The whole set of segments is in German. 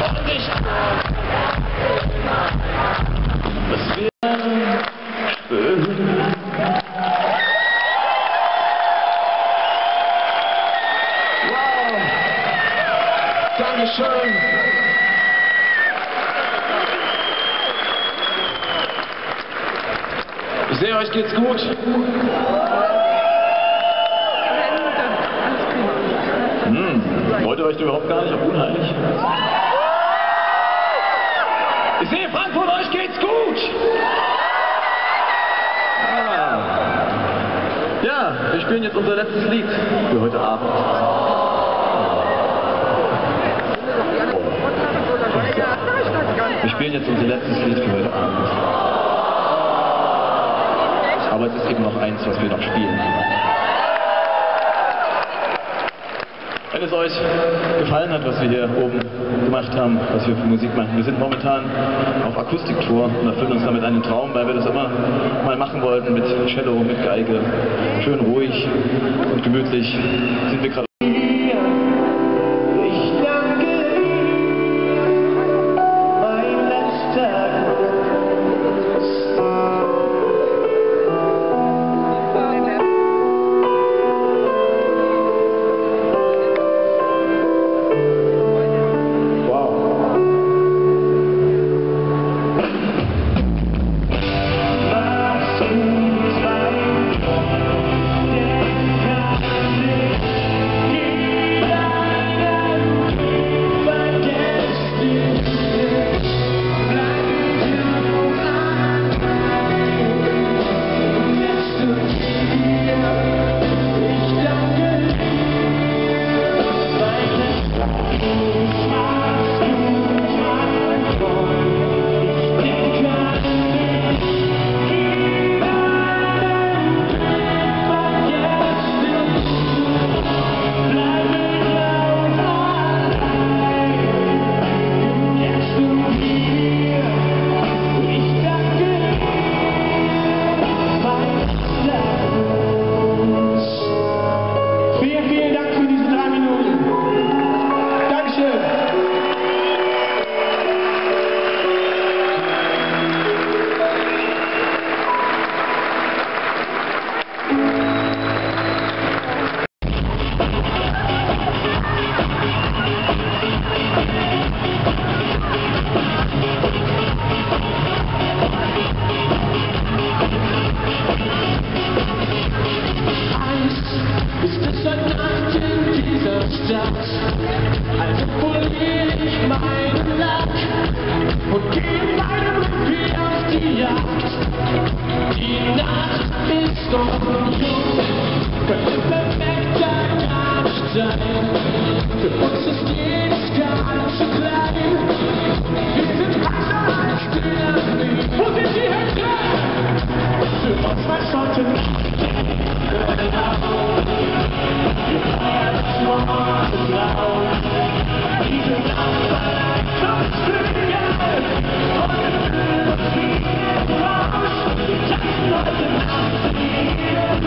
Das wäre schön. Wow! Dankeschön! Ich sehe, euch geht's gut. Wollt ihr euch überhaupt gar nicht auf unheilig? Ich sehe, Frankfurt, euch geht's gut! Ja, wir spielen jetzt unser letztes Lied für heute Abend. Wir spielen jetzt unser letztes Lied für heute Abend. Aber es ist eben noch eins, was wir noch spielen. Wenn es euch gefallen hat, was wir hier oben gemacht haben, was wir für Musik machen. Wir sind momentan auf Akustiktour und erfüllen uns damit einen Traum, weil wir das immer mal machen wollten mit Cello, mit Geige. Schön ruhig und gemütlich sind wir gerade. Also poliere ich meinen Lack und gehe meinem Rücken auf die Jagd. Die Nacht ist doch jung, könnte perfekter gar nicht sein. Für uns ist jedes gar zu klein. Wir sind heißer als Dynamit. Wo sind die Hände? Für uns war Schotten nicht. Wir feiern das Morgen blau. Diese Nacht allein kommt Flügel. Heute fühlen uns wie im Rausch. Wir tanzen heute Nacht hier.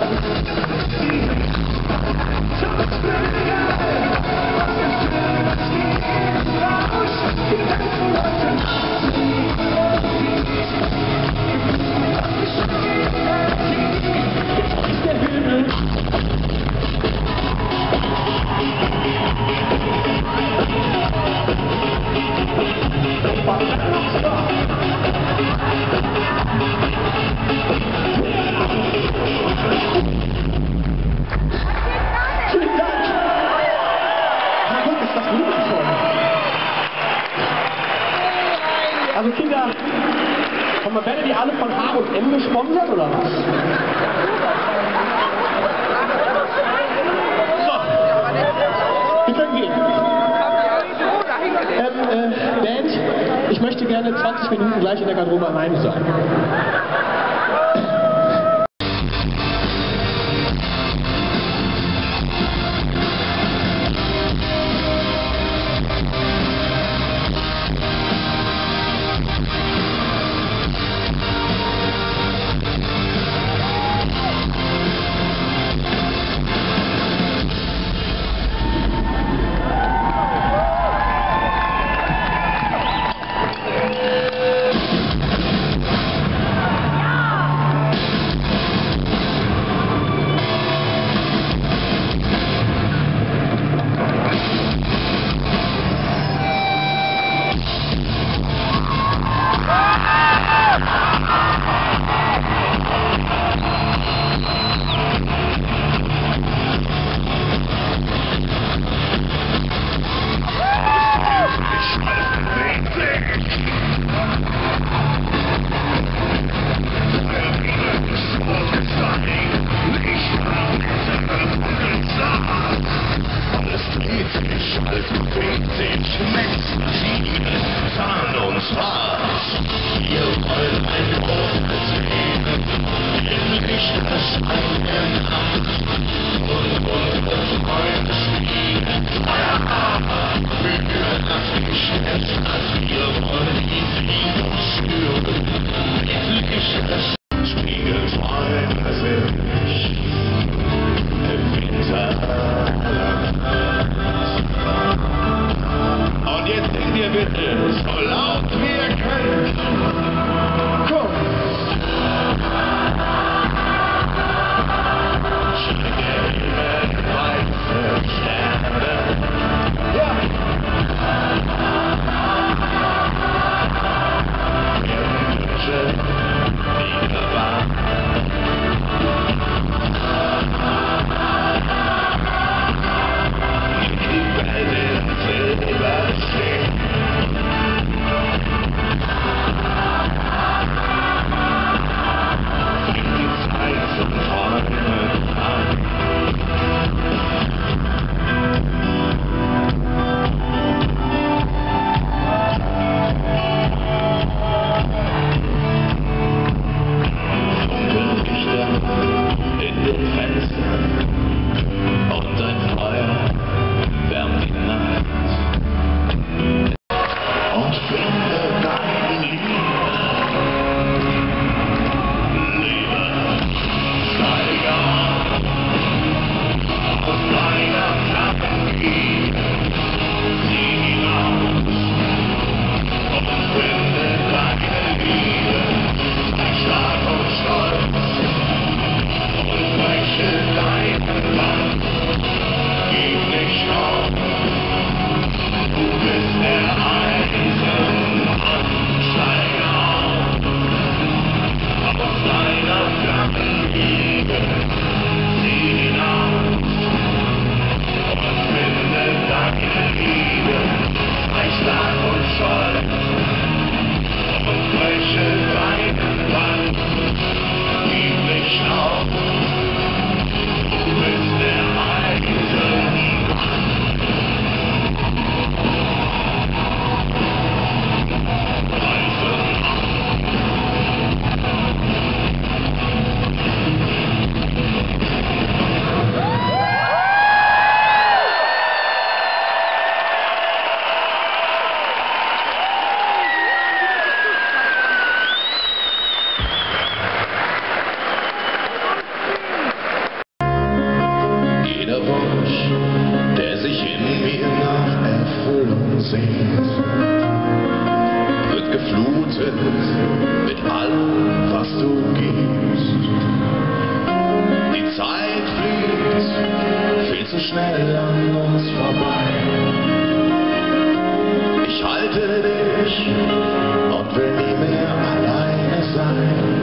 Also Kinder, werden die alle von H&M gesponsert oder was? So, wir können gehen. Band, ich möchte gerne 20 Minuten gleich in der Garderobe alleine sein. Und jetzt singt ihr bitte so laut wie ihr könnt. Komm! Weiße Sterne. Ja! sehnt, wird geflutet mit allem, was du gibst. Die Zeit fliegt viel zu schnell an uns vorbei. Ich halte dich und will nie mehr alleine sein.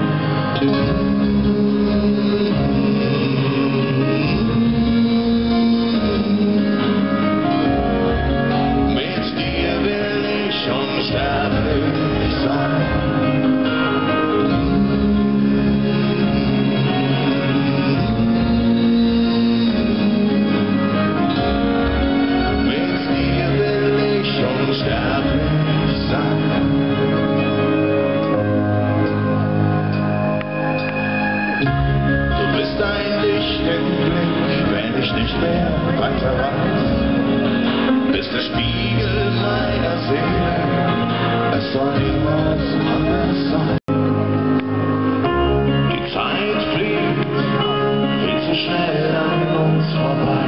Nicht mehr weiter weiß, bist der Spiegel meiner Seele, es soll niemals anders sein. Die Zeit fliegt viel zu schnell an uns vorbei.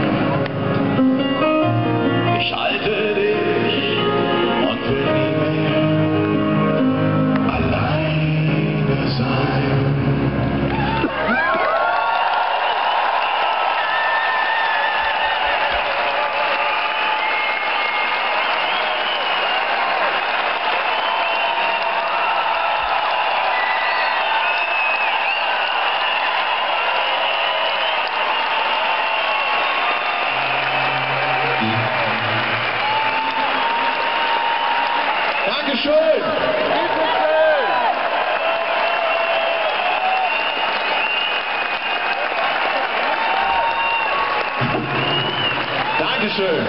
Ich halte dich und will nie mehr alleine sein. Dankeschön! Dankeschön!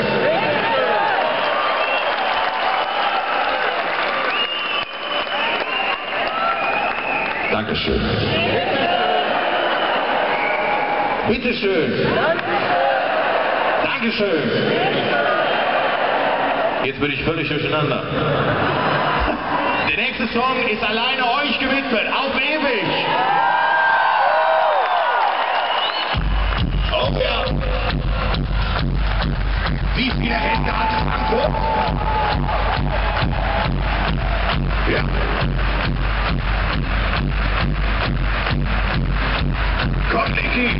Dankeschön! Bitteschön! Dankeschön! Jetzt bin ich völlig durcheinander. Der nächste Song ist alleine euch gewidmet, auf ewig. Oh ja. Wie viele Hände hat Frankfurt? Ja. Komm, Niki.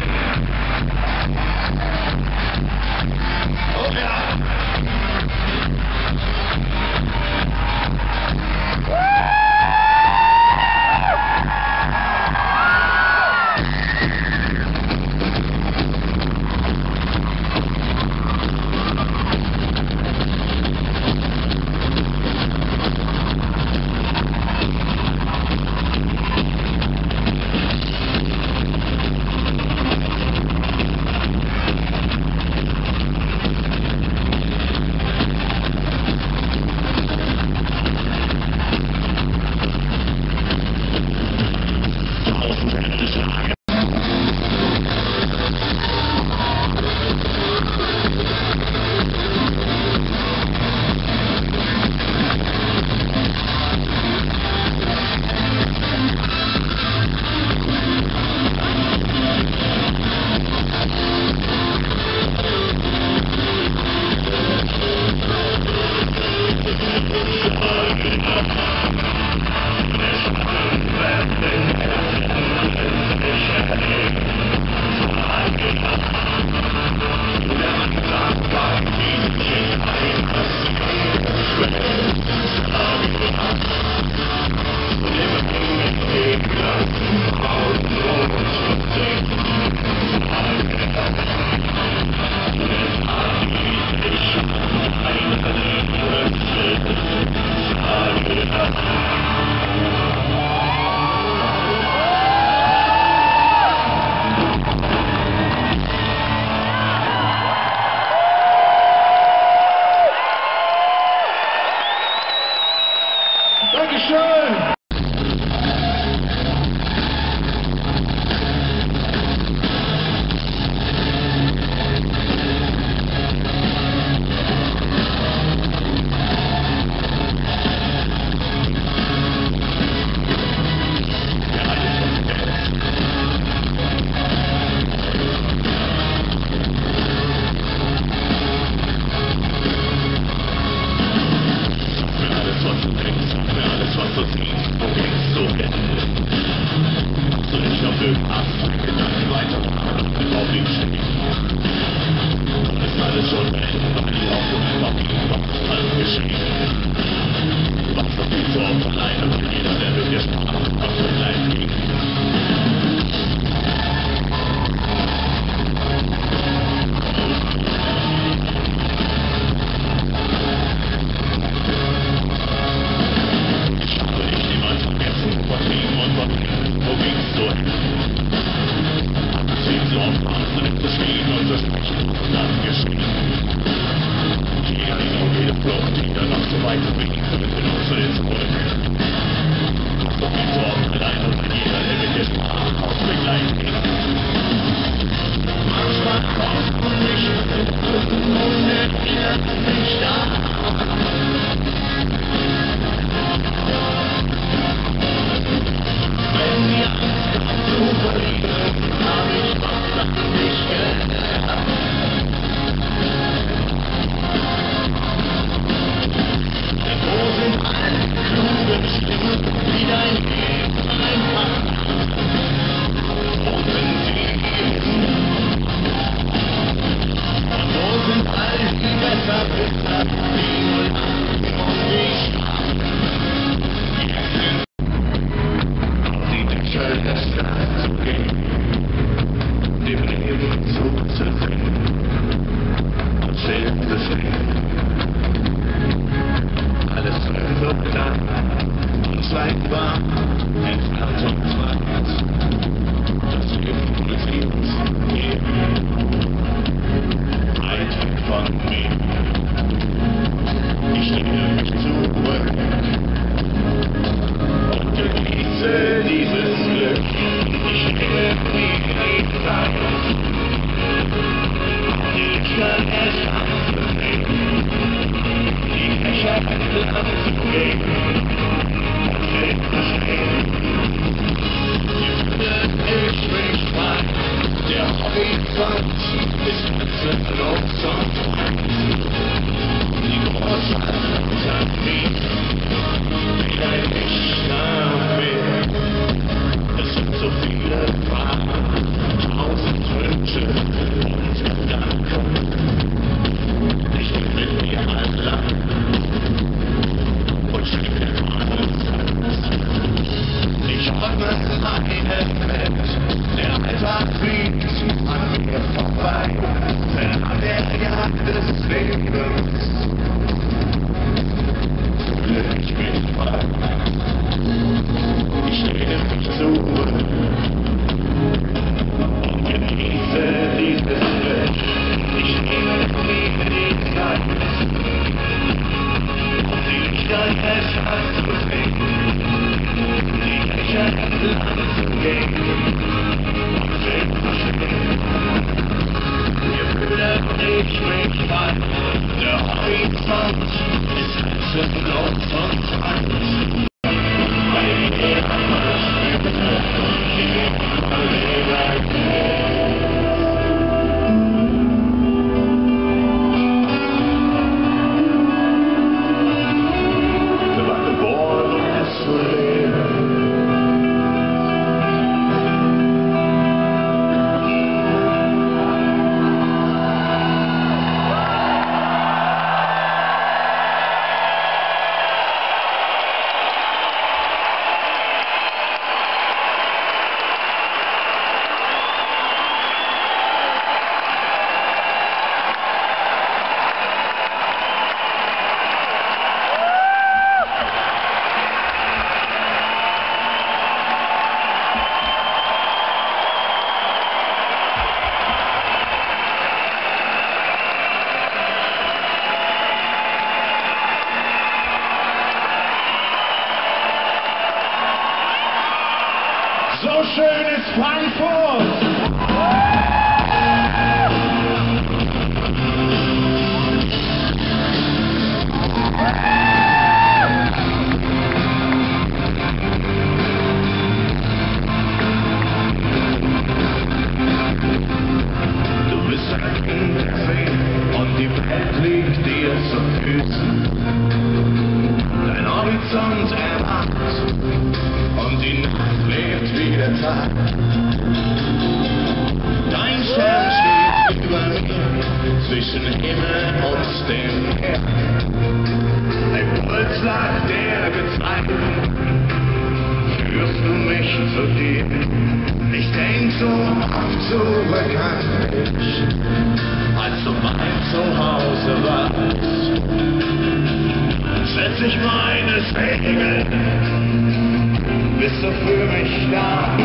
Oh ja. So oft hast du nicht geschrien und so schlecht und dann geschrien. Jeder ist auf jede Flucht, jeder noch so weit weg, damit wir noch zu dir zurück. So viel Sorgen allein und wenn jeder, der mit dir sprach, auf begleitet ging. Manchmal kommt man nicht mit Rücken und erinnert mich daran. Wenn die Angst kommt zu verlieren, hab ich was an dich gelernt. Denn wo sind alle klugen Stimmen, die dein Leben einpacken? Wo sind sie? Und wo sind all die Besserwisser, die nur lachen und dich schlagen? Das Land zu gehen, dem Leben zuzusehen und still zu stehen. Alles wird so klar und zeigbar, entfernt und weit. Das Gefühl sieht eben weit weg von mir. Ich lehne mich zurück und genieße dieses Glück. Ich nehme mir die Zeit, die Lichter erst anzusehen, die Fächer entlang zu gehen und still zu stehen. Hier findet ich mich frei, der Horizont ist grenzenlos und weit. Die Großstadt unter mir, wie ein Licht nach mir. Es sind so viele Fragen, 1000 Wünsche und Gedanken. Ich bin mit mir allein und spiele alles Herz. Ich ordne meine Welt, der Alltag fliegt an mir vorbei, fernab der Jagd des Lebens. Ich bin frei. Ich lehne mich zurück und genieße dieses Glück. Ich nehme mir die Zeit, um die Lichter erst anzusehen, die Fächer entlang zu gehen und still zu stehen. Hier fühle ich mich frei, der Horizont ist grenzenlos und weit. So schön ist Frankfurt! Du bist ein Kind der See und die Welt liegt dir zu Füßen. Dein Horizont erwacht und die Nacht lebt wie der Tag. Dein Stern steht über mir, zwischen Himmel und dem Meer. Ein Pulsschlag der Gezeiten, führst du mich zu dir. Ich denk so oft zurück an dich, als du mein Zuhause warst. Setz ich meine Segel, bist du für mich da?